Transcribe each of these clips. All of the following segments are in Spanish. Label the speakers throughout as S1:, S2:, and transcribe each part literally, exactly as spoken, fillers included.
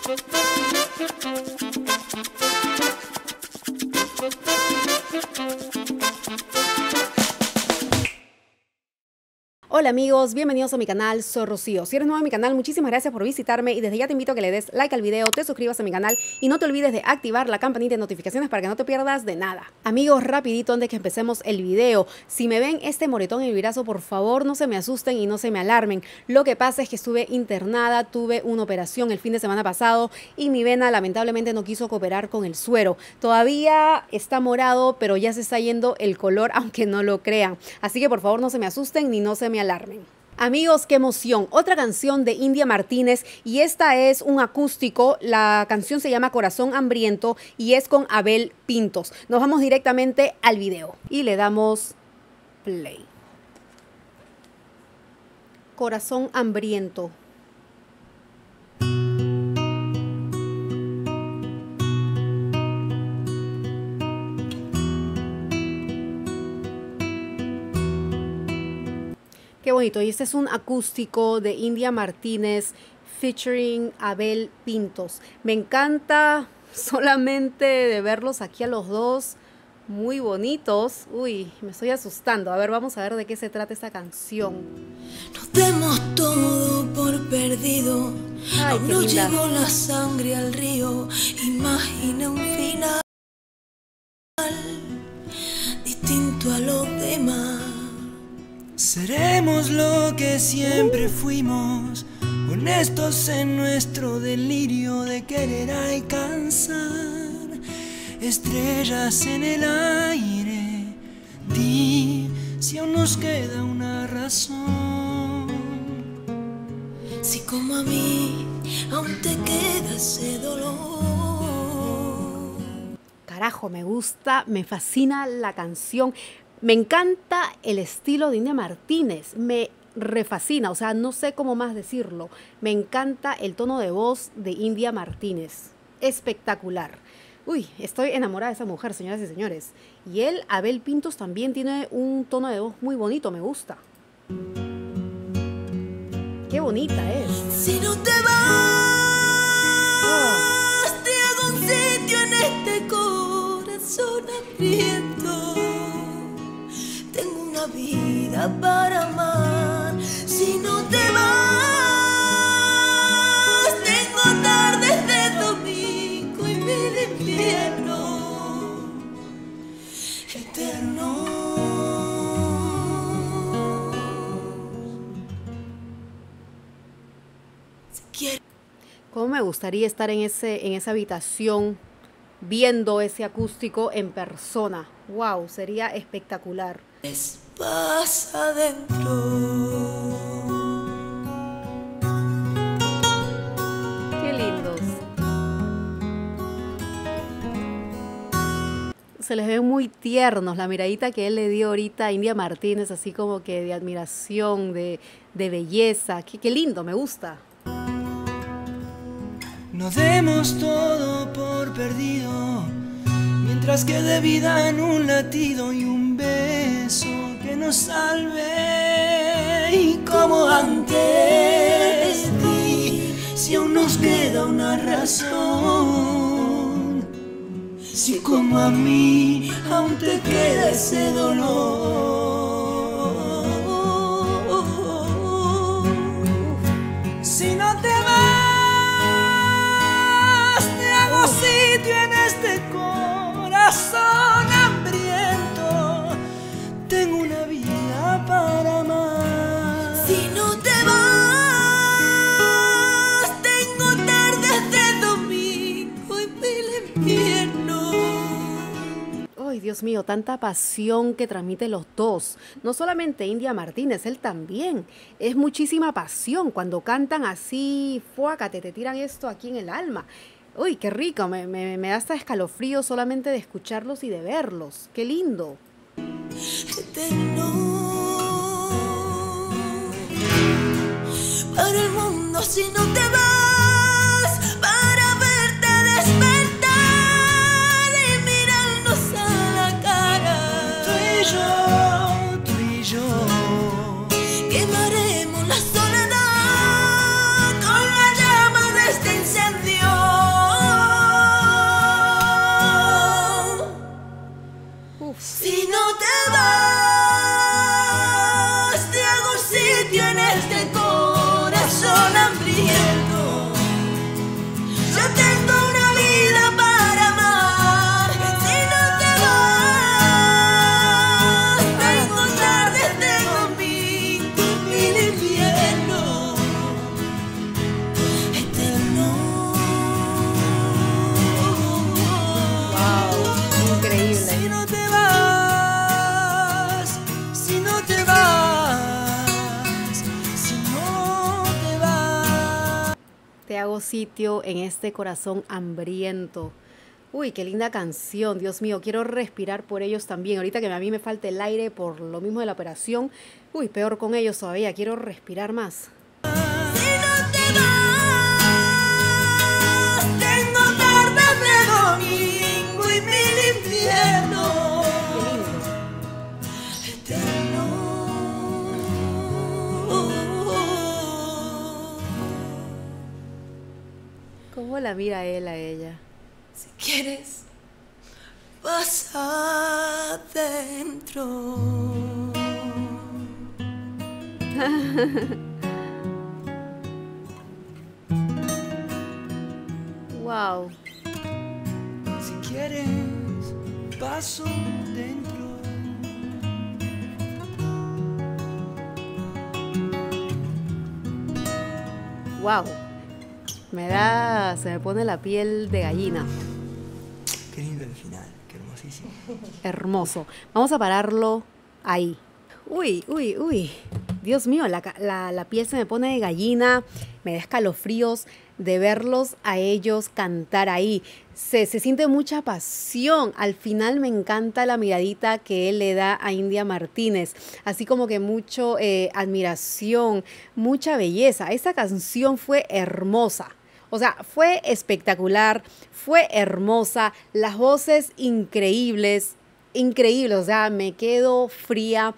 S1: Hola amigos, bienvenidos a mi canal, soy Rocío. Si eres nuevo en mi canal, muchísimas gracias por visitarme y desde ya te invito a que le des like al video, te suscribas a mi canal y no te olvides de activar la campanita de notificaciones para que no te pierdas de nada. Amigos, rapidito antes que empecemos el video, si me ven este moretón en el brazo, por favor no se me asusten y no se me alarmen. Lo que pasa es que estuve internada, tuve una operación el fin de semana pasado y mi vena lamentablemente no quiso cooperar con el suero. Todavía está morado, pero ya se está yendo el color, aunque no lo crean. Así que por favor no se me asusten ni no se me alarmen. Amigos, qué emoción, otra canción de India Martínez y esta es un acústico. La canción se llama Corazón Hambriento y es con Abel Pintos. Nos vamos directamente al video y le damos play. Corazón Hambriento. Qué bonito, y este es un acústico de India Martínez featuring Abel Pintos. Me encanta solamente de verlos aquí a los dos, muy bonitos. Uy, me estoy asustando. A ver, vamos a ver de qué se trata esta canción.
S2: Nos demos todo por perdido.
S1: Ay,
S2: aún no llegó la sangre al río. Imagina un final distinto a los demás.
S3: Seremos lo que siempre fuimos, honestos en nuestro delirio de querer alcanzar estrellas en el aire. Di si aún nos queda una razón,
S2: si como a mí aún te queda ese dolor.
S1: Carajo, me gusta, me fascina la canción. Me encanta el estilo de India Martínez, me refascina, o sea, no sé cómo más decirlo. Me encanta el tono de voz de India Martínez, espectacular. Uy, estoy enamorada de esa mujer, señoras y señores. Y él, Abel Pintos, también tiene un tono de voz muy bonito, me gusta. Qué bonita es.
S2: Si no te vas, oh, te hago un sitio en este corazón hambriento. Tengo una vida para amar. Si no te vas, tengo tardes de domingo y mil inviernos eternos. Si quieres.
S1: Cómo me gustaría estar en ese, en esa habitación viendo ese acústico en persona. Wow, sería espectacular.
S2: Pasa adentro.
S1: Qué lindos. Se les ve muy tiernos, la miradita que él le dio ahorita a India Martínez, así como que de admiración, de, de belleza. Qué, qué lindo, me gusta.
S3: No demos todo por perdido, mientras quede vida en un latido y un beso que nos salve. Y como antes di, si aún nos queda una razón, si como a mí aún te queda ese dolor. Si no te vas, te hago sitio en este corazón hambriento. Tengo una vida para amar.
S2: Si no te vas, tengo tardes de domingo y mil inviernos.
S1: Ay, Dios mío, tanta pasión que transmiten los dos. No solamente India Martínez, él también. Es muchísima pasión. Cuando cantan así, fuácate, te tiran esto aquí en el alma. Uy, qué rico, me, me, me da hasta escalofrío solamente de escucharlos y de verlos. Qué lindo.
S2: Eterno para el mundo si no te vas, para verte despertar y mirarnos a la cara.
S3: Tú y yo, tú y yo,
S2: quemaremos la soledad con la llama de este incendio.
S1: hago sitio en este corazón hambriento. Uy, qué linda canción, Dios mío, quiero respirar por ellos también. Ahorita que a mí me falta el aire por lo mismo de la operación, uy, peor con ellos todavía, quiero respirar más.
S2: Si no te vas, tengo tardes de domingo y mil infiernos.
S1: Qué lindo.
S2: Eterno.
S1: ¿Cómo la mira él a ella?
S2: Si quieres, vas adentro.
S1: Wow.
S3: Si quieres, paso dentro.
S1: Wow. Me da, se me pone la piel de gallina.
S3: Qué lindo el final, qué hermosísimo.
S1: Hermoso. Vamos a pararlo ahí. Uy, uy, uy. Dios mío, la, la, la piel se me pone de gallina, me da escalofríos de verlos a ellos cantar ahí. Se, se siente mucha pasión. Al final me encanta la miradita que él le da a India Martínez. Así como que mucho eh, admiración, mucha belleza. Esta canción fue hermosa. O sea, fue espectacular, fue hermosa, las voces increíbles, increíbles. O sea, me quedo fría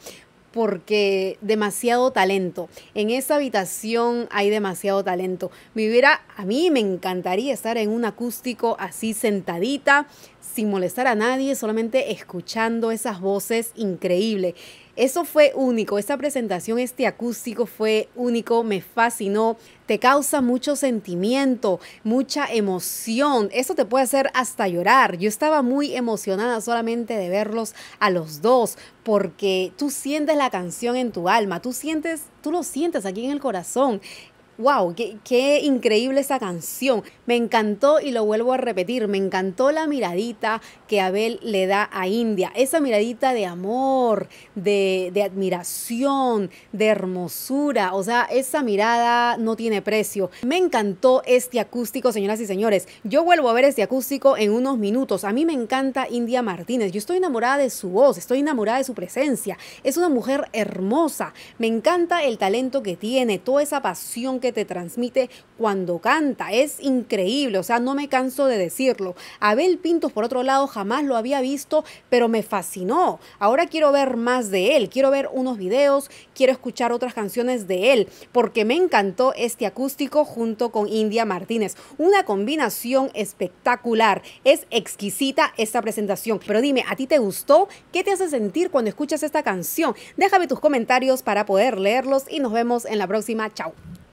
S1: porque demasiado talento. En esa habitación hay demasiado talento. Me hubiera, a mí me encantaría estar en un acústico así sentadita, sin molestar a nadie, solamente escuchando esas voces increíbles. Eso fue único, esta presentación, este acústico fue único, me fascinó, te causa mucho sentimiento, mucha emoción, eso te puede hacer hasta llorar. Yo estaba muy emocionada solamente de verlos a los dos, porque tú sientes la canción en tu alma, tú sientes, tú lo sientes aquí en el corazón. ¡Wow! Qué, qué increíble esa canción! Me encantó y lo vuelvo a repetir. Me encantó la miradita que Abel le da a India. Esa miradita de amor, de, de admiración, de hermosura. O sea, esa mirada no tiene precio. Me encantó este acústico, señoras y señores. Yo vuelvo a ver este acústico en unos minutos. A mí me encanta India Martínez. Yo estoy enamorada de su voz, estoy enamorada de su presencia. Es una mujer hermosa. Me encanta el talento que tiene, toda esa pasión que te transmite cuando canta, es increíble, o sea, no me canso de decirlo. Abel Pintos, por otro lado, jamás lo había visto, pero me fascinó. Ahora quiero ver más de él, quiero ver unos videos, quiero escuchar otras canciones de él, porque me encantó este acústico junto con India Martínez. Una combinación espectacular, es exquisita esta presentación. Pero dime, ¿a ti te gustó? ¿Qué te hace sentir cuando escuchas esta canción? Déjame tus comentarios para poder leerlos y nos vemos en la próxima. Chao.